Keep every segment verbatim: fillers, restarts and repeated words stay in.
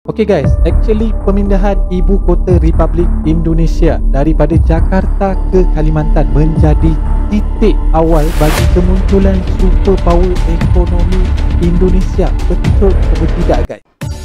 Okay guys, actually pemindahan ibu kota Republik Indonesia daripada Jakarta ke Kalimantan menjadi titik awal bagi kemunculan superpower ekonomi Indonesia. Betul atau tidak guys?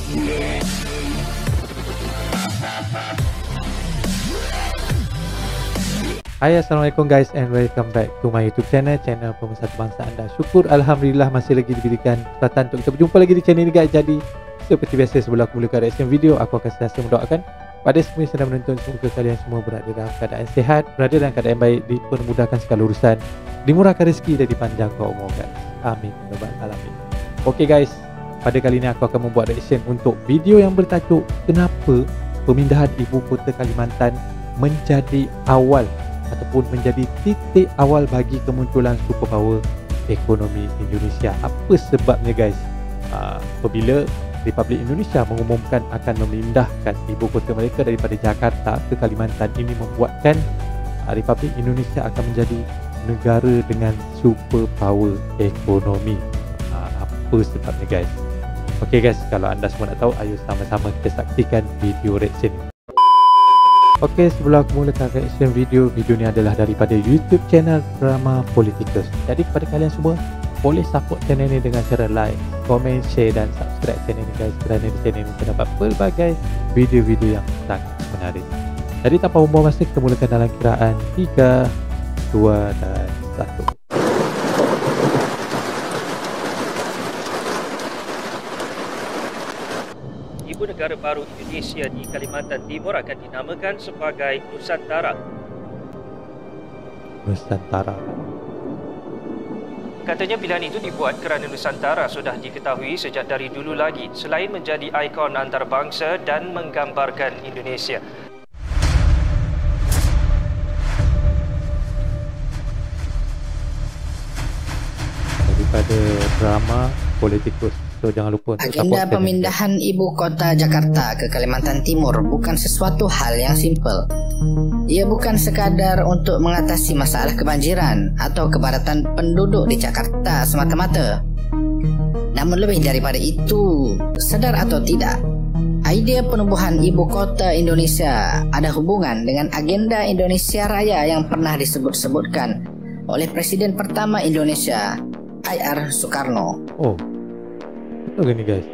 Hai, Assalamualaikum guys and welcome back to my YouTube channel, channel Pemersatu Bangsa anda. Syukur Alhamdulillah masih lagi diberikan kesempatan untuk kita berjumpa lagi di channel ini guys. Jadi seperti biasa sebelum aku mulakan reaction video, aku akan sentiasa mendoakan pada semua yang sedang menonton, semoga kalian semua berada dalam keadaan sihat, berada dalam keadaan baik, dipermudahkan segala urusan, dimurahkan rezeki dan dipanjangkan umur guys. Amin ya rabbal alamin. Okay guys, pada kali ini aku akan membuat reaction untuk video yang bertajuk kenapa pemindahan ibu kota Kalimantan menjadi awal ataupun menjadi titik awal bagi kemunculan superpower ekonomi Indonesia. Apa sebabnya guys? Uh, apabila Republik Indonesia mengumumkan akan memindahkan ibu kota mereka daripada Jakarta ke Kalimantan, ini membuatkan uh, Republik Indonesia akan menjadi negara dengan superpower ekonomi. Uh, apa sebabnya guys? Okey guys, kalau anda semua nak tahu, ayo sama-sama kita saksikan video reaction. Okey, sebelum aku mulakan reaction video, video ni adalah daripada YouTube channel Drama Politikus. Jadi kepada kalian semua, boleh support channel ni dengan cara like, komen, share dan subscribe channel ni guys, kerana di channel ni terdapat pelbagai video-video yang sangat menarik. Jadi tanpa membuang masa, kita mulakan dalam kiraan tiga, dua dan satu. Ibu negara baru Indonesia di Kalimantan Timur akan dinamakan sebagai Nusantara. Nusantara. Katanya pilihan itu dibuat kerana Nusantara sudah diketahui sejak dari dulu lagi selain menjadi ikon antarabangsa dan menggambarkan Indonesia. Daripada Drama Politikus. So, jangan lupa untuk agenda pemindahan ibu kota Jakarta ke Kalimantan Timur bukan sesuatu hal yang simple. Ia bukan sekadar untuk mengatasi masalah kebanjiran atau kepadatan penduduk di Jakarta semata-mata. Namun lebih daripada itu, sadar atau tidak, idea penubuhan ibu kota Indonesia ada hubungan dengan agenda Indonesia Raya yang pernah disebut-sebutkan oleh Presiden pertama Indonesia, I R Soekarno. Oh, betul ke ni guys?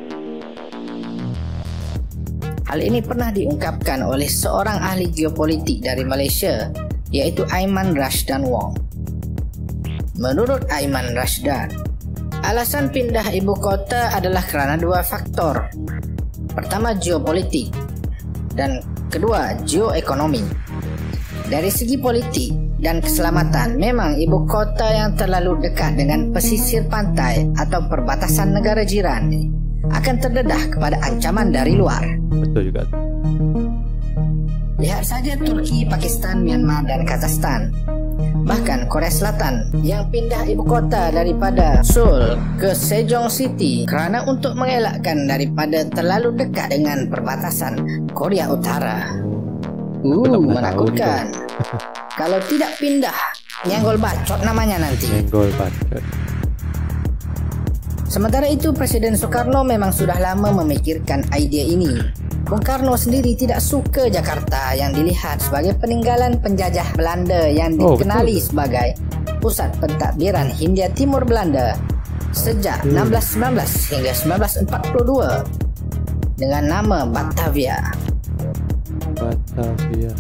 Hal ini pernah diungkapkan oleh seorang ahli geopolitik dari Malaysia, yaitu Aiman Rashdan Wong. Menurut Aiman Rashdan, alasan pindah ibu kota adalah kerana dua faktor. Pertama, geopolitik, dan kedua, geoekonomi. Dari segi politik dan keselamatan, memang ibu kota yang terlalu dekat dengan pesisir pantai atau perbatasan negara jiran akan terdedah kepada ancaman dari luar. Betul juga. Lihat saja Turki, Pakistan, Myanmar dan Kazakhstan. Bahkan Korea Selatan yang pindah ibu kota daripada Seoul ke Sejong City kerana untuk mengelakkan daripada terlalu dekat dengan perbatasan Korea Utara. Uh, menakutkan. Kalau tidak pindah, nyenggol bacot namanya nanti. Nyenggol bacot. Sementara itu, Presiden Soekarno memang sudah lama memikirkan idea ini. Bung Karno sendiri tidak suka Jakarta yang dilihat sebagai peninggalan penjajah Belanda yang dikenali oh, sebagai pusat pentadbiran Hindia Timur Belanda sejak hmm. enam belas sembilan belas hingga sembilan belas empat puluh dua dengan nama Batavia. Batavia.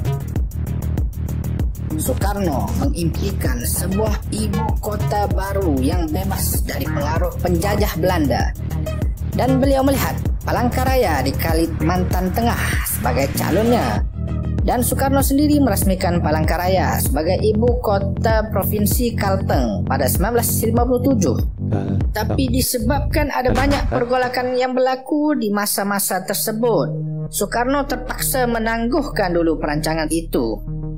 Soekarno mengimpikan sebuah ibu kota baru yang bebas dari pengaruh penjajah Belanda, dan beliau melihat Palangkaraya di Kalimantan Tengah sebagai calonnya, dan Soekarno sendiri meresmikan Palangkaraya sebagai ibu kota Provinsi Kalteng pada sembilan belas lima puluh tujuh. Tapi disebabkan ada banyak pergolakan yang berlaku di masa-masa tersebut, Soekarno terpaksa menangguhkan dulu perancangan itu.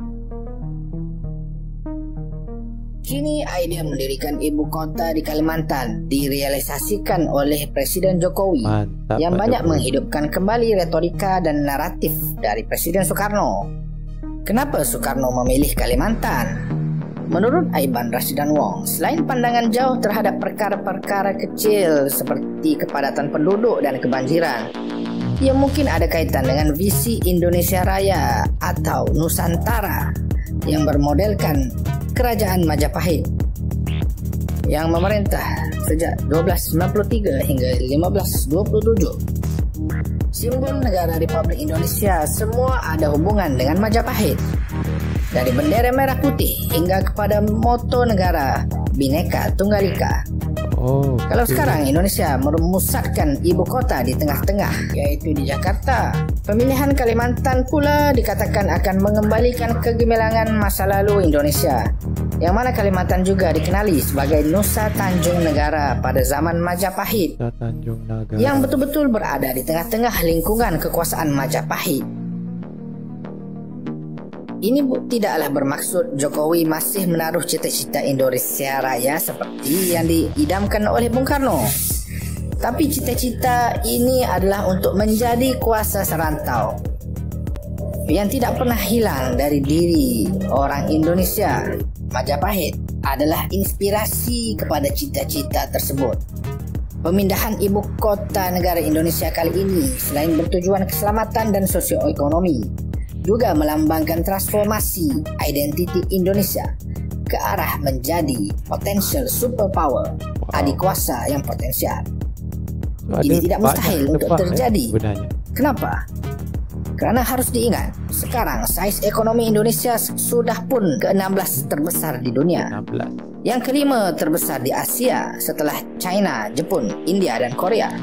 Kini idea mendirikan ibu kota di Kalimantan direalisasikan oleh Presiden Jokowi. Mantap, yang banyak Jokowi. Menghidupkan kembali retorika dan naratif dari Presiden Soekarno. Kenapa Soekarno memilih Kalimantan? Menurut Aiman Rashdan Wong, selain pandangan jauh terhadap perkara-perkara kecil seperti kepadatan penduduk dan kebanjiran, Ia mungkin ada kaitan dengan visi Indonesia Raya atau Nusantara yang bermodelkan Kerajaan Majapahit yang memerintah sejak dua belas sembilan puluh tiga hingga lima belas dua puluh tujuh. Simbol negara Republik Indonesia semua ada hubungan dengan Majapahit. Dari bendera merah putih hingga kepada moto negara Bhinneka Tunggal Ika. Oh, Kalau okay. sekarang Indonesia memusatkan ibu kota di tengah-tengah, yaitu di Jakarta. Pemilihan Kalimantan pula dikatakan akan mengembalikan kegemilangan masa lalu Indonesia, yang mana Kalimantan juga dikenali sebagai Nusa Tanjung Negara pada zaman Majapahit, Nusa Tanjung Negara, yang betul-betul berada di tengah-tengah lingkungan kekuasaan Majapahit. Ini tidaklah bermaksud Jokowi masih menaruh cita-cita Indonesia Raya seperti yang diidamkan oleh Bung Karno. Tapi cita-cita ini adalah untuk menjadi kuasa serantau yang tidak pernah hilang dari diri orang Indonesia. Majapahit adalah inspirasi kepada cita-cita tersebut. Pemindahan ibu kota negara Indonesia kali ini selain bertujuan keselamatan dan sosioekonomi, juga melambangkan transformasi identiti Indonesia ke arah menjadi potential superpower, wow. adik kuasa yang potensial. So, ini tidak mustahil untuk terjadi. Ya, Kenapa? Karena harus diingat, sekarang saiz ekonomi Indonesia sudah pun ke enam belas terbesar di dunia. enam belas. Yang kelima terbesar di Asia setelah China, Jepun, India dan Korea.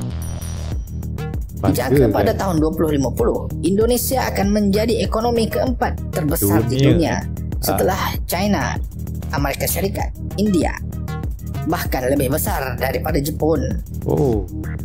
Dijangka pada kan? tahun dua ribu lima puluh, Indonesia akan menjadi ekonomi keempat terbesar dunia. di dunia setelah ah. China, Amerika Syarikat, India, bahkan lebih besar daripada Jepun. Oh.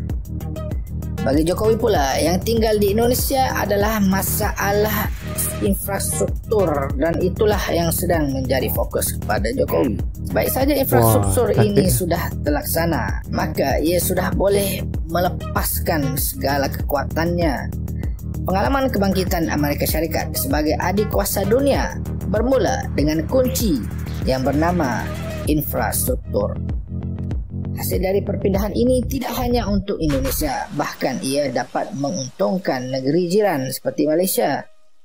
Bagi Jokowi pula, yang tinggal di Indonesia adalah masalah infrastruktur, dan itulah yang sedang menjadi fokus kepada Jokowi. Baik saja infrastruktur Wah, ini sudah terlaksana, maka ia sudah boleh melepaskan segala kekuatannya. Pengalaman kebangkitan Amerika Syarikat sebagai adik kuasa dunia bermula dengan kunci yang bernama infrastruktur. Hasil dari perpindahan ini tidak hanya untuk Indonesia, bahkan ia dapat menguntungkan negeri jiran seperti Malaysia.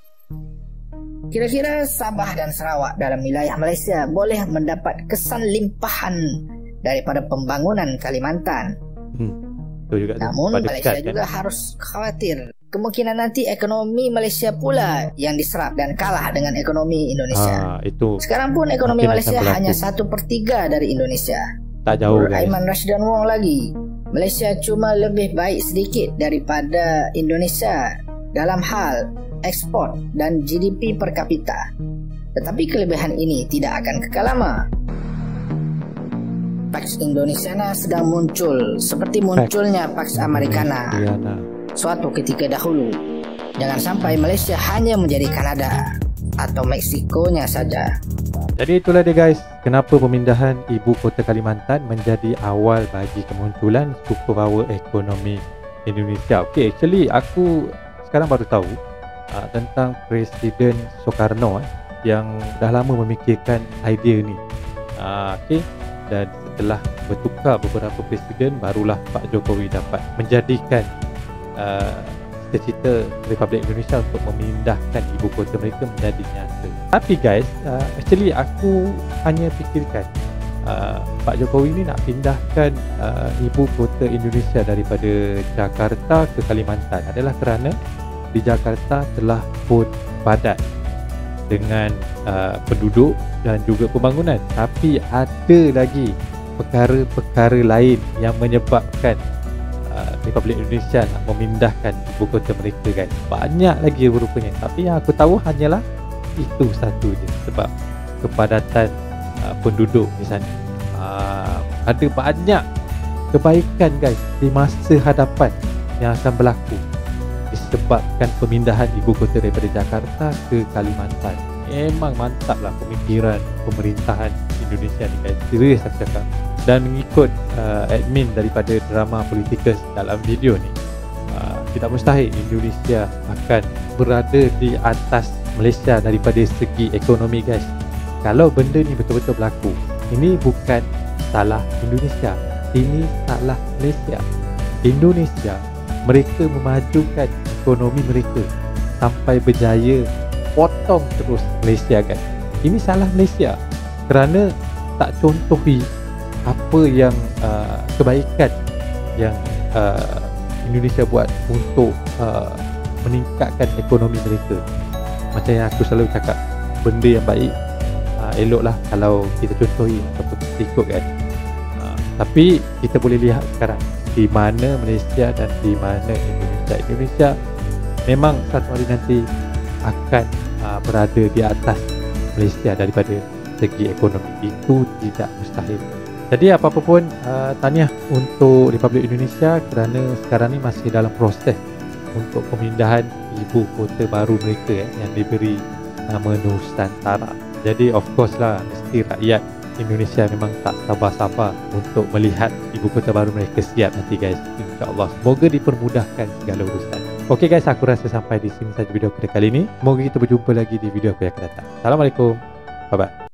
Kira-kira Sabah dan Sarawak dalam wilayah Malaysia boleh mendapat kesan limpahan daripada pembangunan Kalimantan. Hmm, juga Namun Malaysia dekat, juga kan? harus khawatir kemungkinan nanti ekonomi Malaysia pula yang diserap dan kalah dengan ekonomi Indonesia. Ah, itu Sekarang pun ekonomi Malaysia hanya satu per tiga dari Indonesia. Tak jauh, guys. Aiman Rashid dan Wong lagi, Malaysia cuma lebih baik sedikit daripada Indonesia dalam hal ekspor dan G D P per kapita. Tetapi kelebihan ini tidak akan kekal lama. Pax Indonesiana sedang muncul seperti munculnya Pax Americana suatu ketika dahulu. Jangan sampai Malaysia hanya menjadi Kanada atau Meksikonya saja. Jadi itulah dia guys, kenapa pemindahan ibu kota Kalimantan menjadi awal bagi kemunculan superpower ekonomi Indonesia. Okay, actually aku sekarang baru tahu uh, tentang Presiden Soekarno eh, yang dah lama memikirkan idea ni. Uh, okay, dan setelah bertukar beberapa presiden, barulah Pak Jokowi dapat menjadikan uh, cita-cita Republik Indonesia untuk memindahkan ibu kota mereka menjadi nyata. Tapi guys, uh, actually aku hanya fikirkan uh, Pak Jokowi ni nak pindahkan uh, ibu kota Indonesia daripada Jakarta ke Kalimantan adalah kerana di Jakarta telah pun padat dengan uh, penduduk dan juga pembangunan. Tapi ada lagi perkara-perkara lain yang menyebabkan Republik Indonesia nak memindahkan ibu kota mereka guys. Banyak lagi rupanya. Tapi yang aku tahu hanyalah itu satu je. Sebab kepadatan uh, penduduk di sana. uh, Ada banyak kebaikan guys di masa hadapan yang akan berlaku disebabkan pemindahan ibu kota daripada Jakarta ke Kalimantan. Memang mantap lah pemikiran pemerintahan Indonesia ni guys. Serius aku cakap. Dan mengikut uh, admin daripada drama Politikus dalam video ni, uh, tidak mustahil Indonesia akan berada di atas Malaysia daripada segi ekonomi guys. Kalau benda ni betul-betul berlaku, ini bukan salah Indonesia, ini salah Malaysia. Indonesia mereka memajukan ekonomi mereka sampai berjaya potong terus Malaysia kan. Ini salah Malaysia kerana tak contohi apa yang uh, kebaikan yang uh, Indonesia buat untuk uh, meningkatkan ekonomi mereka. Macam yang aku selalu cakap, benda yang baik uh, eloklah kalau kita contohi ataupun kita ikut kan. uh, Tapi kita boleh lihat sekarang di mana Malaysia dan di mana Indonesia. Indonesia memang satu hari nanti akan uh, berada di atas Malaysia daripada segi ekonomi. Itu tidak mustahil. Jadi apa-apa pun uh, tahniah untuk Republik Indonesia kerana sekarang ni masih dalam proses untuk pemindahan ibu kota baru mereka eh, yang diberi nama Nusantara. Jadi of course lah, mesti rakyat Indonesia memang tak sabar-sabar untuk melihat ibu kota baru mereka siap nanti guys. InsyaAllah semoga dipermudahkan segala urusan. Ok guys, aku rasa sampai di sini saja video kita kali ini. Semoga kita berjumpa lagi di video aku yang akan datang. Assalamualaikum, bye bye.